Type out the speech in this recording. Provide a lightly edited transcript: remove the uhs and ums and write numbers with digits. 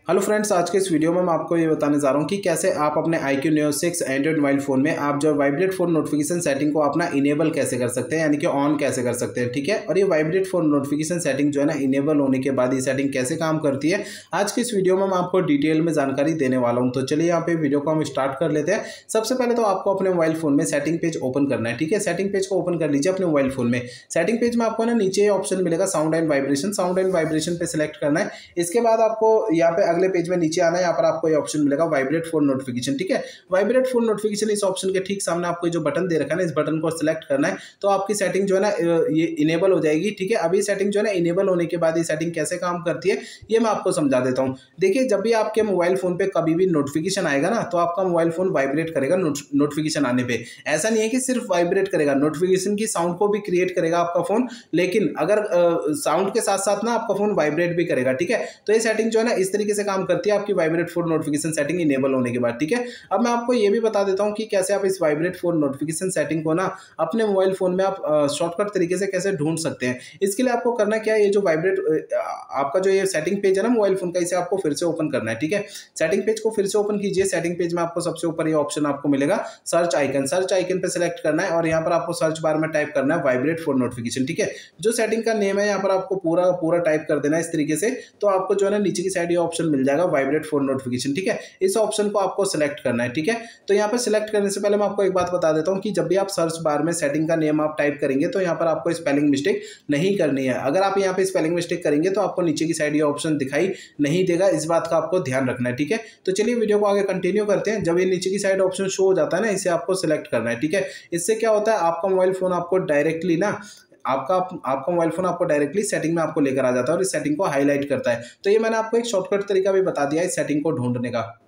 Hello friends, आज के इस वीडियो में मैं आपको ये बताने जा रहा हूँ कि कैसे आप अपने iQOO Neo 6 Android mobile phone में आप जो वाइब्रेट फ़ोन नोटिफिकेशन सेटिंग को अपना इनेबल कैसे कर सकते हैं, यानी कि ऑन कैसे कर सकते हैं। ठीक है, और ये वाइब्रेट फ़ोन नोटिफिकेशन सेटिंग जो है ना, इनेबल होने के बाद ये सेटिंग कैसे काम करती है, आज की इस वीडियो में मैं आपको डिटेल में जानकारी देने वाला हूँ। तो चलिए यहाँ पे वीडियो को हम स्टार्ट कर लेते हैं। सबसे पहले तो आपको अपने मोबाइल फ़ोन में सेटिंग पेज ओपन करना है। ठीक है, सेटिंग पेज को ओपन कर लीजिए अपने मोबाइल फ़ोन में। सेटिंग पेज में आपको ना नीचे ऑप्शन मिलेगा साउंड एंड वाइब्रेशन पे सिलेक्ट करना है। इसके बाद आपको यहाँ पे अगले पेज में नीचे यहाँ पर आपको ये ऑप्शन मिलेगा वाइब्रेट फोन नोटिफिकेशन। ठीक है, वाइब्रेट फोन नोटिफिकेशन इस ऑप्शन के ठीक सामने आपको जो बटन दे रखा है ना, इस बटन को सिलेक्ट करना है तो आपकी सेटिंग जो है ना ये इनेबल हो जाएगी। ठीक है, अभी सेटिंग जो है ना इनेबल होने के बाद ये सेटिंग कैसे काम करती है ये मैं आपको समझा देता हूँ। देखिए, जब भी आपके मोबाइल फोन पे कभी भी नोटिफिकेशन आएगा ना, तो आपका मोबाइल फोन वाइब्रेट करेगा नोटिफिकेशन आने पे। ऐसा नहीं है कि सिर्फ वाइब्रेट करेगा, नोटिफिकेशन की साउंड को भी क्रिएट करेगा आपका फोन, लेकिन अगर साउंड के साथ साथ ना आपका फोन वाइब्रेट भी करेगा। ठीक है, तो ये सेटिंग जो है ना इस तरीके से काम करती है आपकी vibrate phone notification setting enable होने के बाद। ठीक है, अब मैं आपको ये भी बता देता हूं कि कैसे आप इस वाइब्रेट फोन नोटिफिकेशन सेटिंग को ना अपने मोबाइल फोन में आप शॉर्टकट तरीके से कैसे ढूंढ सकते हैं। इसके लिए आपको करना क्या है, ये जो वाइब्रेट आपका जो ये सेटिंग पेज है ना मोबाइल फोन का, इसे आपको फिर से ओपन करना है। ठीक है, सेटिंग पेज को फिर से ओपन कीजिए। सेटिंग पेज में आपको सबसे ऊपर ये ऑप्शन आपको मिलेगा सर्च आइकन पे सिलेक्ट करना है और यहाँ पर आपको सर्च बार में टाइप करना है वाइब्रेट फोन नोटिफिकेशन। ठीक है, जो सेटिंग का नेम है यहाँ पर आपको पूरा टाइप कर देना है इस तरीके से, तो आपको जो है ना नीचे की साइड ये ऑप्शन मिल जाएगा वाइब्रेट फोन नोटिफिकेशन। ठीक है, इस ऑप्शन को आपको सिलेक्ट करना है। ठीक है, तो यहाँ पर सिलेक्ट करने से पहले मैं आपको एक बात बता देता हूँ कि जब भी आप सर्च बार में सेटिंग का नेम आप टाइप करेंगे तो यहाँ पर आपको स्पेलिंग मिस्टेक नहीं करनी है। अगर आप यहाँ पे स्पेलिंग मिस्टेक करेंगे तो आपको नीचे की साइड ये ऑप्शन दिखाई नहीं देगा, इस बात का आपको ध्यान रखना है। ठीक है, तो चलिए वीडियो को आगे कंटिन्यू करते हैं। जब ये नीचे की साइड ऑप्शन शो हो जाता है ना, इसे आपको सिलेक्ट करना है। ठीक है, इससे क्या होता है, आपका मोबाइल फोन आपको डायरेक्टली ना आपका मोबाइल फोन आपको डायरेक्टली सेटिंग में आपको लेकर आ जाता है और इस सेटिंग को हाईलाइट करता है। तो ये मैंने आपको एक शॉर्टकट तरीका भी बता दिया है इस सेटिंग को ढूंढने का।